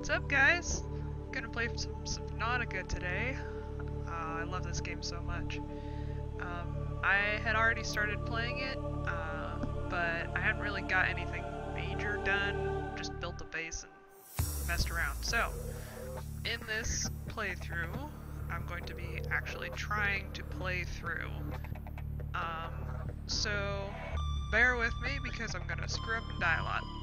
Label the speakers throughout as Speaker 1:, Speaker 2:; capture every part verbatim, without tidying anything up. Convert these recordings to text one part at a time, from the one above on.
Speaker 1: What's up, guys? Gonna play some Subnautica today. Uh, I love this game so much. Um, I had already started playing it, uh, but I hadn't really got anything major done. Just built a base and messed around. So, in this playthrough, I'm going to be actually trying to play through. Um, so, bear with me because I'm gonna screw up and die a lot.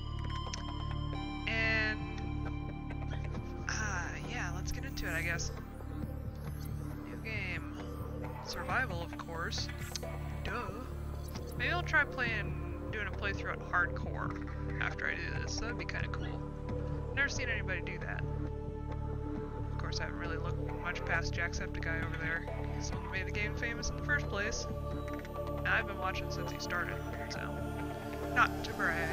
Speaker 1: And Uh, yeah, let's get into it, I guess. New game. Survival, of course. Duh. Maybe I'll try playing, doing a playthrough at hardcore after I do this. That'd be kind of cool. Never seen anybody do that. Of course, I haven't really looked much past Jacksepticeye over there. He's the one who made the game famous in the first place. And I've been watching since he started, so not to brag.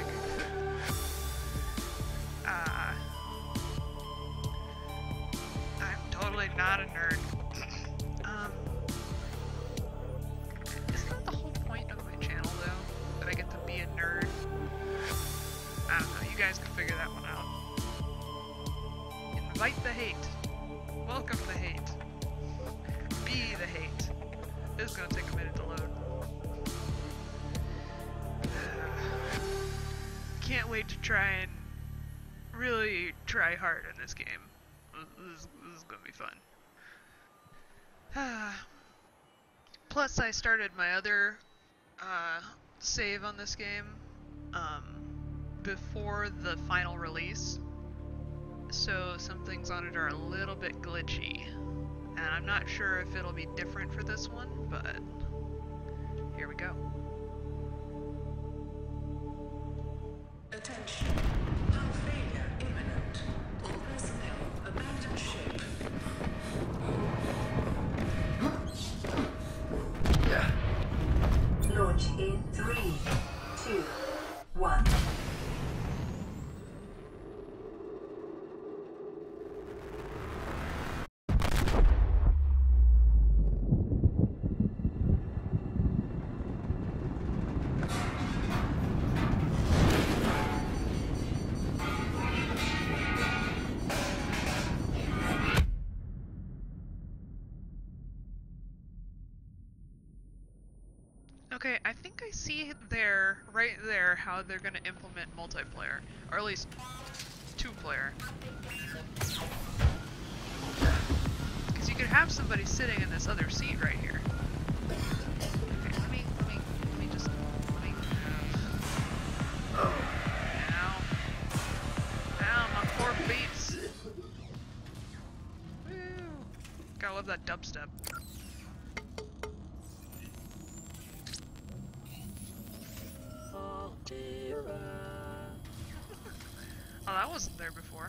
Speaker 1: Ah. Uh, Totally not a nerd. um, isn't that the whole point of my channel, though? That I get to be a nerd? I don't know, you guys can figure that one out. Invite the hate. Welcome the hate. Be the hate. This is gonna take a minute to load. Can't wait to try and really try hard in this game. This is, this is gonna be fun. Plus, I started my other uh, save on this game um, before the final release, so some things on it are a little bit glitchy, and I'm not sure if it'll be different for this one, but here we go.
Speaker 2: Attention. Hull failure imminent. All personnel abandon ship. Launch in three, two, one.
Speaker 1: Okay, I think I see there, right there, how they're gonna implement multiplayer, or at least two-player. Because you could have somebody sitting in this other seat right here. Okay, let me, let me, let me just, let me. Uh, ow, ow, my poor feet. Woo! Gotta love that dubstep. Oh, that wasn't there before.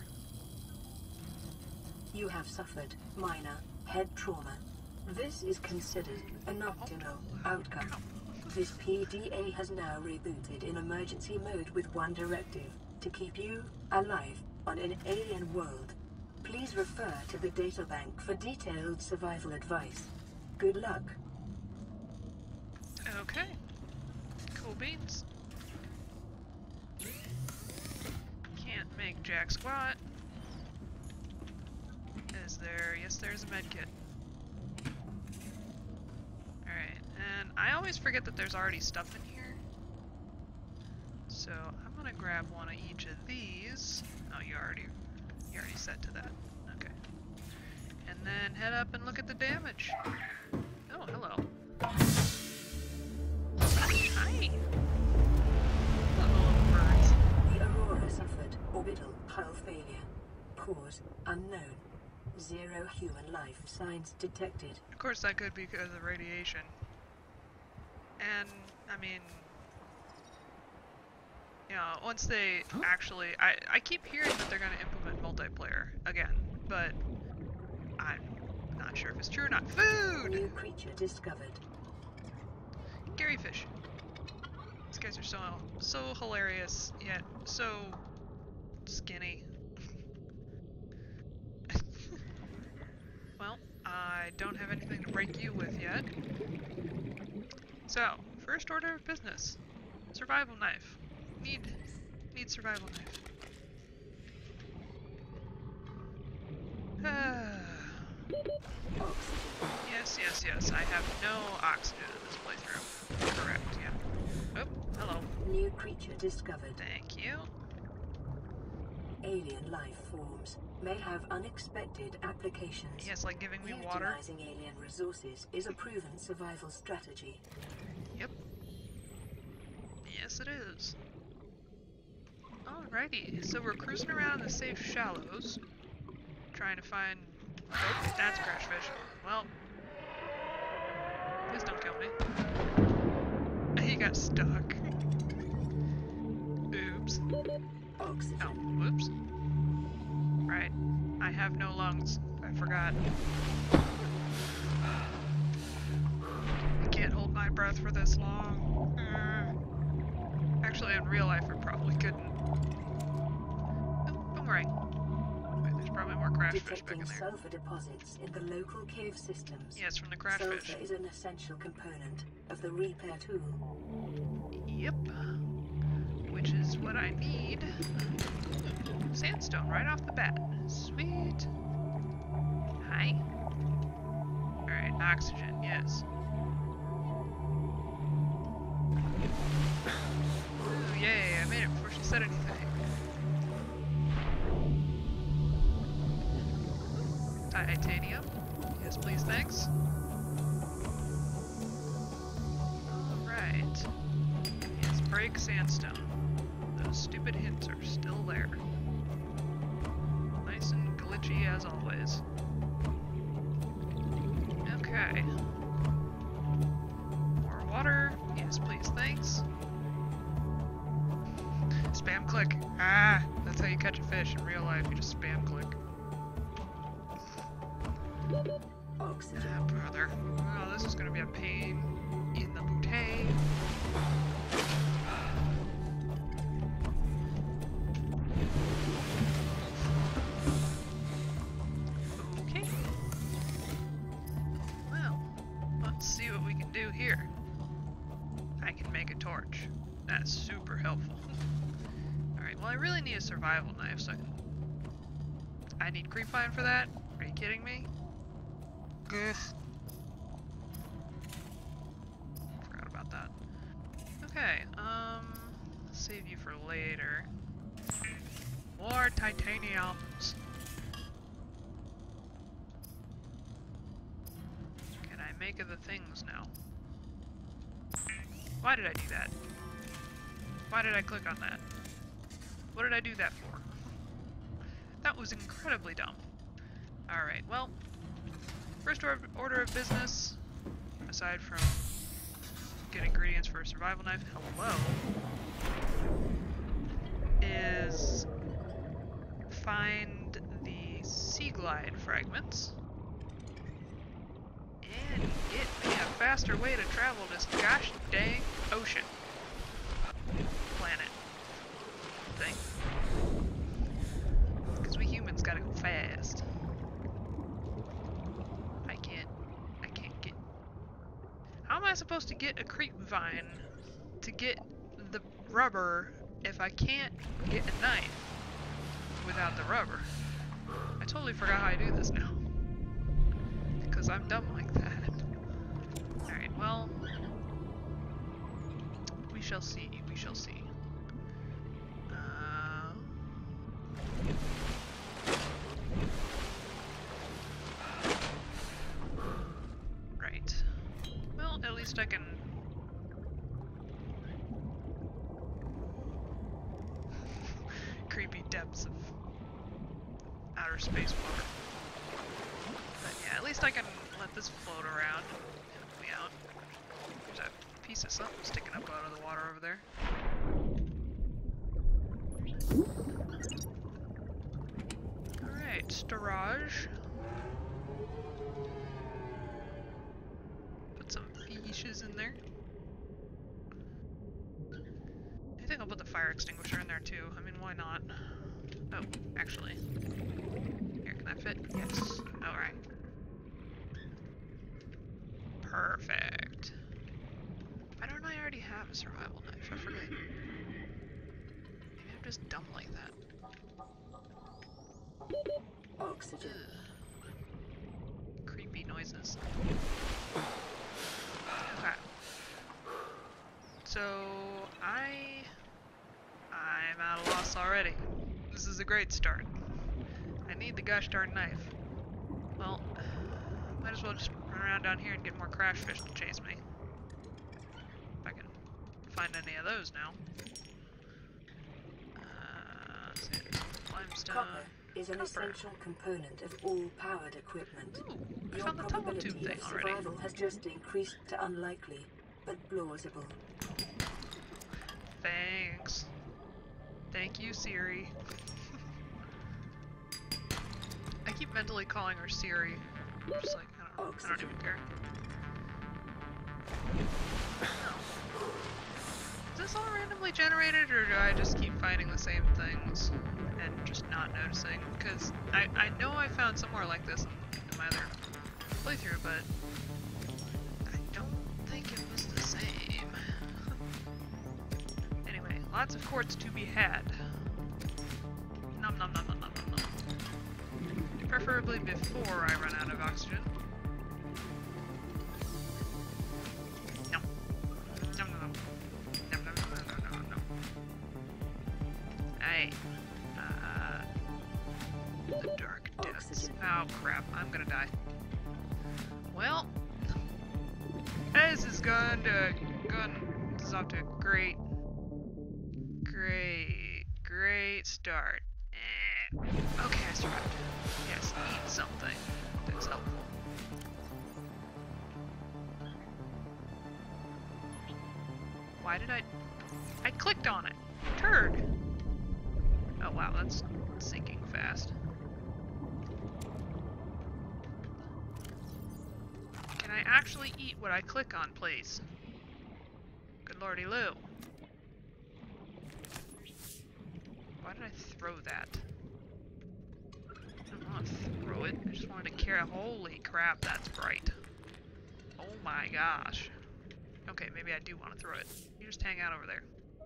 Speaker 2: You have suffered minor head trauma. This is considered an optimal outcome. This P D A has now rebooted in emergency mode with one directive: to keep you alive on an alien world. Please refer to the databank for detailed survival advice. Good luck.
Speaker 1: Okay. Cool beans. Can't make jack squat. Is there? Yes, there's a medkit. Alright, and I always forget that there's already stuff in here. So I'm gonna grab one of each of these. Oh, you already, you already set to that. Okay. And then head up and look at the damage. Oh, hello. Hi. Hello, little birds.
Speaker 2: The Aurora suffered orbital hull failure. Cause unknown. Zero human life signs detected.
Speaker 1: Of course, that could be because of radiation. And, I mean, you know, once they actually, I, I keep hearing that they're going to implement multiplayer again, but I'm not sure if it's true or not. Food!
Speaker 2: New creature discovered.
Speaker 1: Gary fish. These guys are so, so hilarious, yet so skinny. Well, I don't have anything to break you with yet. So, first order of business. Survival knife. Need, need survival knife. yes, yes, yes. I have no oxygen in this playthrough. Correct, yeah. Oh, hello.
Speaker 2: New creature discovered.
Speaker 1: Thank you.
Speaker 2: Alien life forms may have unexpected applications.
Speaker 1: Yes, like giving me water.
Speaker 2: Utilizing alien resources is a proven survival strategy.
Speaker 1: Yep. Yes, it is. Alrighty, so we're cruising around the safe shallows, trying to find... Oh, that's Crashfish. Well, please don't kill me. He got stuck. Oops.
Speaker 2: Oxygen.
Speaker 1: Oh, whoops. Right. I have no lungs. I forgot. I can't hold my breath for this long. Uh, actually, in real life, I probably couldn't. Oh, boomerang. Wait, there's probably more crashfish back in there.
Speaker 2: Sulfur deposits in the local cave systems.
Speaker 1: Yes, from the crashfish.
Speaker 2: Sulfur is an essential component of the repair tool.
Speaker 1: Yep. Which is what I need. Sandstone right off the bat. Sweet. Hi. Alright, oxygen, yes. Ooh, yay, I made it before she said anything. Titanium. Yes, please, thanks. Alright. Yes, break sandstone. Those stupid hints are still there. Nice and glitchy as always. Okay. More water. Yes, please, thanks. Spam click. Ah, that's how you catch a fish in real life. You just spam click.
Speaker 2: Oxygen.
Speaker 1: Ah, brother. Oh, this is gonna be a pain in the booty. Okay. Well, let's see what we can do here. I can make a torch. That's super helpful. Alright, well I really need a survival knife, so I can... I need creepvine for that? Are you kidding me? Goof. Forgot about that. Okay, um... save you for later. More titaniums! Can I make of the things now? Why did I do that? Why did I click on that? What did I do that for? That was incredibly dumb. Alright, well, first or order of business, aside from getting ingredients for a survival knife, hello, is find the Sea Glide fragments and get me a faster way to travel this gosh dang ocean planet thing. Because we humans gotta go fast. I can't, I can't get... How am I supposed to get a creepvine to get the rubber if I can't get a knife without the rubber? I totally forgot how I do this now. Because I'm dumb like that. Alright, well... We shall see, we shall see. Uh... Right. Well, at least I can... creepy depths of outer space water. But yeah, at least I can let this float around and help me out. There's a piece of something sticking up out of the water over there. Alright, storage. Put some fishes in there. I think I'll put the fire extinguisher in there too. I mean, why not? Oh, actually. Here, can that fit? Yes. Alright. Perfect. Why don't I already have a survival knife? I forget. Maybe I'm just dumb like that.
Speaker 2: Oxygen.
Speaker 1: Ugh. Creepy noises. already. This is a great start. I need the gosh darn knife. Well, might as well just run around down here and get more crash fish to chase me. If I can find any of those now. Uh, let's see, limestone.
Speaker 2: Copper is an
Speaker 1: Copper.
Speaker 2: essential component of all powered equipment.
Speaker 1: Ooh, I
Speaker 2: Your
Speaker 1: found the tunnel tube
Speaker 2: probability
Speaker 1: thing
Speaker 2: of
Speaker 1: already.
Speaker 2: survival has just increased to unlikely, but plausible.
Speaker 1: Thanks. Thank you, Siri. I keep mentally calling her Siri. I'm just like, I don't, I don't even care. Is this all randomly generated, or do I just keep finding the same things and just not noticing? Because I, I know I found somewhere like this in, in my other playthrough, but I don't think it was the same. Anyway, lots of quartz to be had. Nom nom nom nom nom nom nom. Preferably before I run out of oxygen. No. No, no, no. No, no, no, no, no, no. Hey. Uh, the dark depths. Oh crap, I'm gonna die. Well, this is going to, going, this is off to a great, great, great start. Eh. Okay, I survived. Yes, eat something that's helpful. Why did I... I clicked on it. Turd! Oh wow, that's sinking fast. Can I actually eat what I click on, please? Good lordy Lou. Why did I throw that? I don't want to throw it. I just wanted to carry. Holy crap, that's bright. Oh my gosh. Okay, maybe I do want to throw it. You just hang out over there.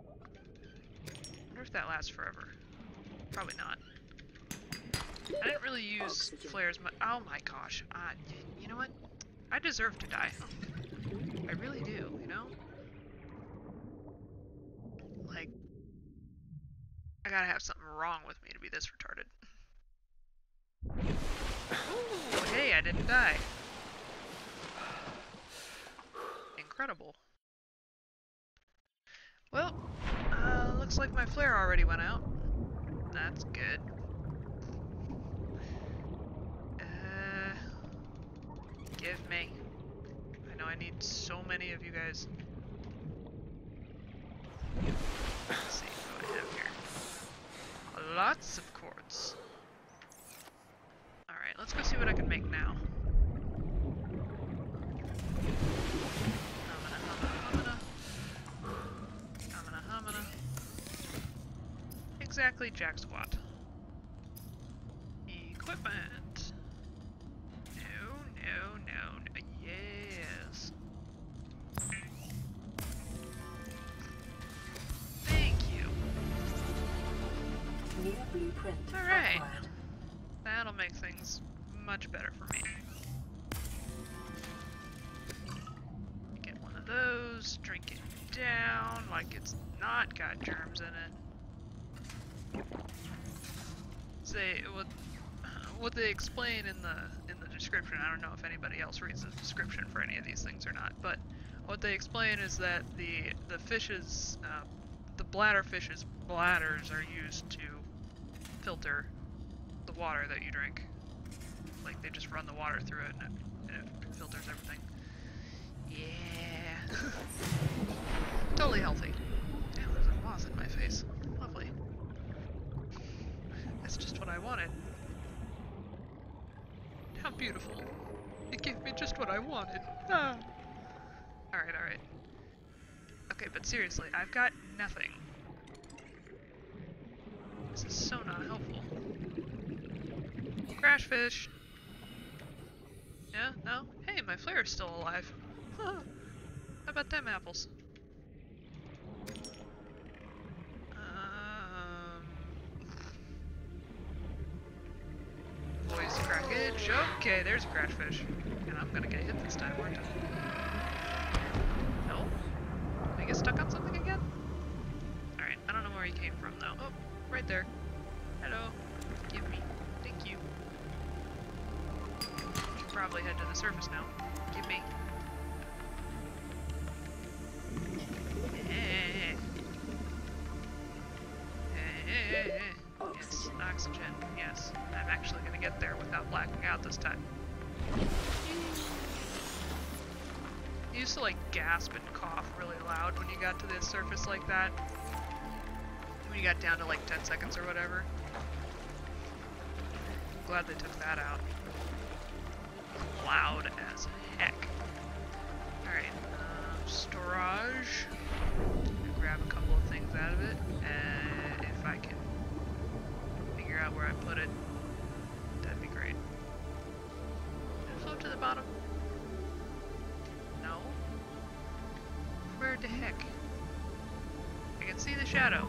Speaker 1: I wonder if that lasts forever. Probably not. I didn't really use flares much. Oh my gosh. Uh, you know what? I deserve to die. I really do, you know? Like, I gotta have something wrong with me to be this retarded. Ooh, hey, I didn't die. Incredible. Well, uh, looks like my flare already went out. That's good. Uh, give me. I know I need so many of you guys. Let's see what I have here. Lots of quartz. Alright, let's go see what I can make now. Humana, humana, humana. Humana, humana. Exactly, jack squat. Equipment. No, no, no, no. Yes. Thank you.
Speaker 2: New blueprint
Speaker 1: Alright.
Speaker 2: acquired.
Speaker 1: That'll make things much better for me. Get one of those, drink it down like it's not got germs in it. Say what what they explain in the in the description. I don't know if anybody else reads the description for any of these things or not, but what they explain is that the the fishes, uh, the bladder fishes' bladders are used to filter the water that you drink. Like they just run the water through it and it, and it filters everything. Yeah. Totally healthy. Damn, there's a moth in my face. Lovely. That's just what I wanted. How beautiful. It gave me just what I wanted. Ah. Alright, alright. Okay, but seriously, I've got nothing. This is so not helpful. Crash fish! Yeah? No? Hey, my flare is still alive. Huh. How about them apples? Um... Voice crackage. Okay, there's a crash fish. And I'm gonna get hit this time, aren't I? No? Did I get stuck on something again? Alright, I don't know where he came from though. Oh, right there. Hello. Give me. Thank you. Should probably head to the surface now. Give me. Eh. Eh. Yes, oxygen. Yes. I'm actually gonna get there without blacking out this time. You used to like gasp and cough really loud when you got to the surface like that. When you got down to like ten seconds or whatever. I'm glad they took that out. Loud as heck. Alright, um, storage. Grab a couple of things out of it, and if I can figure out where I put it, that'd be great. Did it float to the bottom? No? Where the heck? I can see the shadow.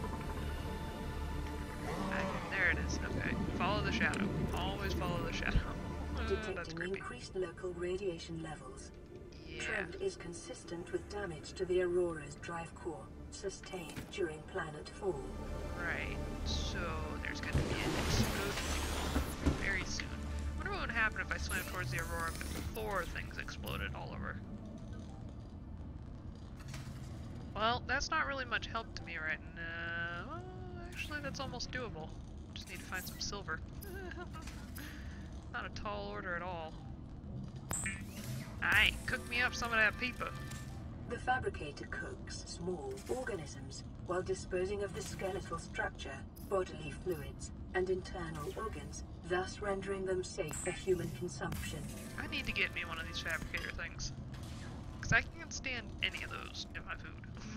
Speaker 1: I, there it is. Okay. Follow the shadow. Always follow the shadow. Uh, that's
Speaker 2: Detecting
Speaker 1: creepy.
Speaker 2: increased local radiation levels.
Speaker 1: Yeah.
Speaker 2: Trend is consistent with damage to the Aurora's drive core, sustained during planet fall.
Speaker 1: Right. So there's going to be an explosion very soon. I wonder what would happen if I swam towards the Aurora before things exploded all over. Well, that's not really much help to me right now. Well, actually, that's almost doable. Just need to find some silver. Not a tall order at all. Aye, cook me up some of that peepa.
Speaker 2: The fabricator cooks small organisms while disposing of the skeletal structure, bodily fluids, and internal organs, thus rendering them safe for human consumption.
Speaker 1: I need to get me one of these fabricator things. Because I can't stand any of those in my food.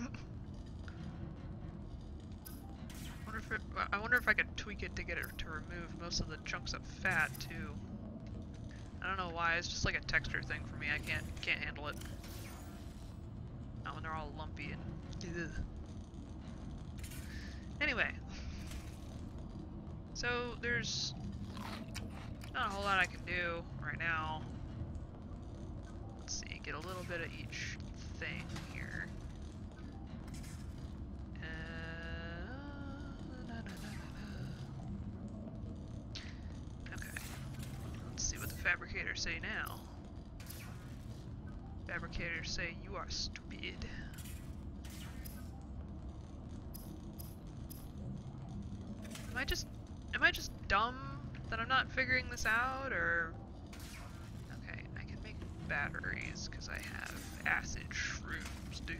Speaker 1: wonder if it, I wonder if I could tweak it to get it to remove most of the chunks of fat, too. I don't know why, it's just like a texture thing for me. I can't can't handle it. Not when they're all lumpy and ugh. Anyway. So there's not a whole lot I can do right now. Let's see, get a little bit of each thing here. Uh, na, na, na, na. Okay. Let's see what the fabricators say now. Fabricators say you are stupid. Am I just am I just dumb that I'm not figuring this out, or okay, I can make batteries because I have acid shrooms, dude.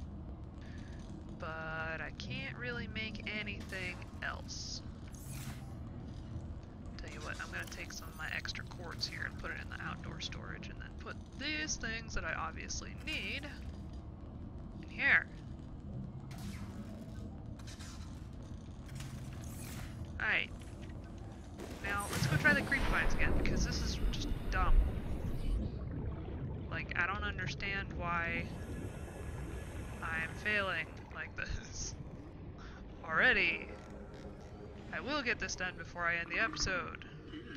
Speaker 1: But I can't really make anything else. Tell you what, I'm gonna take some of my extra quartz here and put it in the outdoor storage, and then put these things that I obviously need in here. Alright. Now, let's go try the creep vines again, because this is just dumb. Like, I don't understand why I'm failing like this already. I will get this done before I end the episode.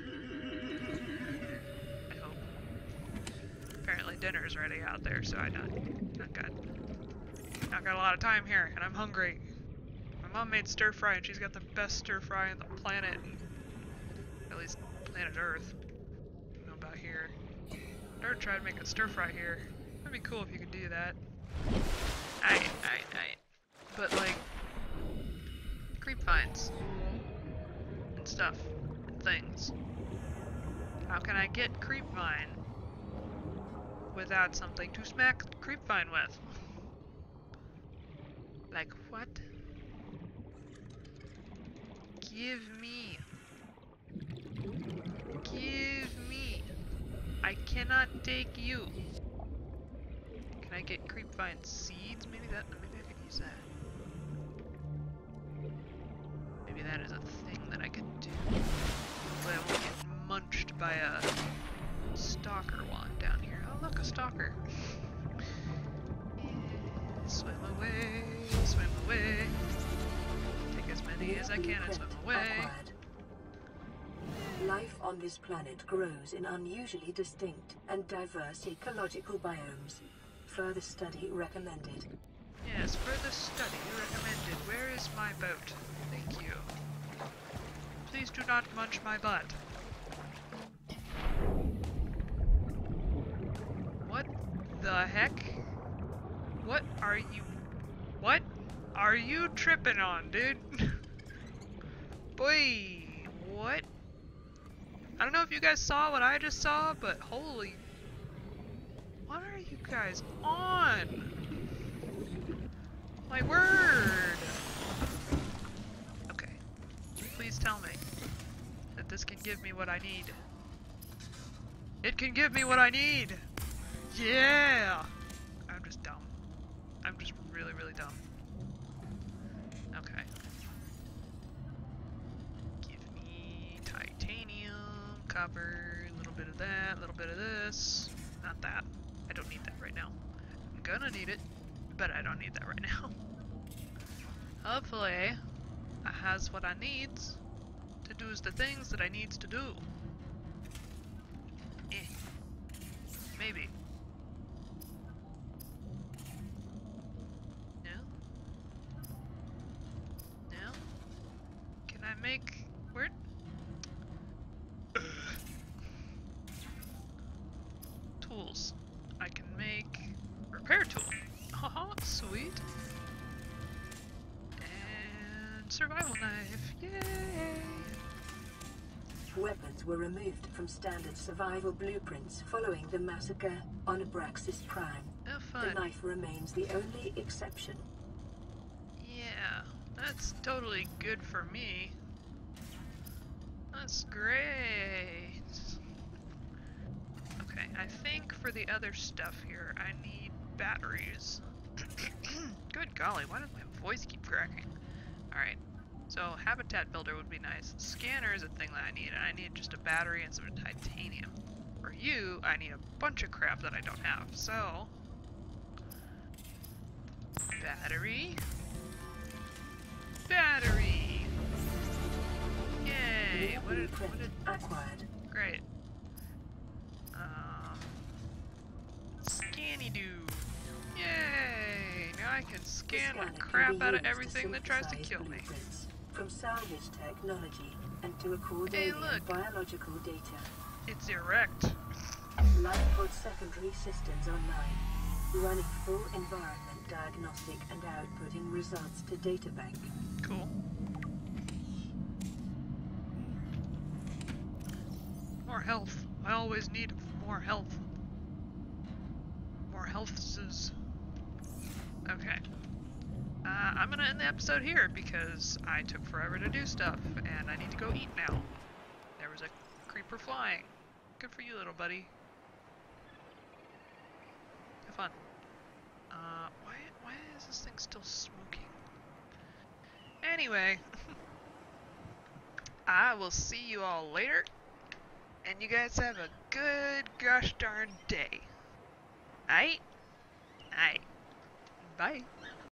Speaker 1: I hope. Apparently dinner is ready out there, so I not, not got, not got a lot of time here, and I'm hungry. My mom made stir fry, and she's got the best stir fry on the planet. At least planet Earth. I don't know about here. Never tried making a stir fry here. That'd be cool if you could do that. Aight, aight, aight. But like, creep vines and stuff and things. How can I get creep vine without something to smack creep vine with? Like what? Give me. Give me. I cannot take you. Can I get creep vine seeds? Maybe that. Maybe I could use that. Maybe that is a thing that I could do. But I won't get munched by a stalker one down here. Oh look, a stalker. Yeah, swim away, swim away. Take as many as I can and swim away.
Speaker 2: Acquired. Life on this planet grows in unusually distinct and diverse ecological biomes. Further study recommended.
Speaker 1: Yes, further study recommended. Where is my boat? Thank you. Please do not munch my butt. What the heck? What are you... What are you tripping on, dude? Boy, what? I don't know if you guys saw what I just saw, but holy... What are you guys on? My word! Okay. Please tell me that this can give me what I need. It can give me what I need! Yeah! I'm just dumb. I'm just really, really dumb. Okay. Give me titanium, copper, a little bit of that, a little bit of this. Not that. I don't need that right now. I'm gonna need it, but I don't need that right now. Hopefully, I has what I needs to do the things that I needs to do. Eh. Maybe. No? No? Can I make... Where? Tools. I can make... Repair tool. Haha, sweet. And survival knife. Yay!
Speaker 2: Weapons were removed from standard survival blueprints following the massacre on Abraxas Prime.
Speaker 1: Oh, fun.
Speaker 2: The knife remains the only exception.
Speaker 1: Yeah, that's totally good for me. That's great. Okay, I think for the other stuff here, I need batteries. Good golly, why does my voice keep cracking? Alright, so habitat builder would be nice. Scanner is a thing that I need, and I need just a battery and some titanium. For you, I need a bunch of crap that I don't have, so... Battery. Battery! Yay! What did, what did...
Speaker 2: Acquired.
Speaker 1: Great. Um... Scanny-doo! Yay! Now I can scan the crap out of everything that tries to kill me.
Speaker 2: From salvage technology and to record hey, biological data.
Speaker 1: It's erect.
Speaker 2: Lifepod secondary systems online. Running full environment diagnostic and outputting results to databank.
Speaker 1: Cool. More health. I always need more health. More healths. Okay. Uh, I'm gonna end the episode here because I took forever to do stuff and I need to go eat now. There was a creeper flying. Good for you, little buddy. Have fun. Uh, why, why is this thing still smoking? Anyway. I will see you all later. And you guys have a good gosh darn day. Aight? Aight. Bye.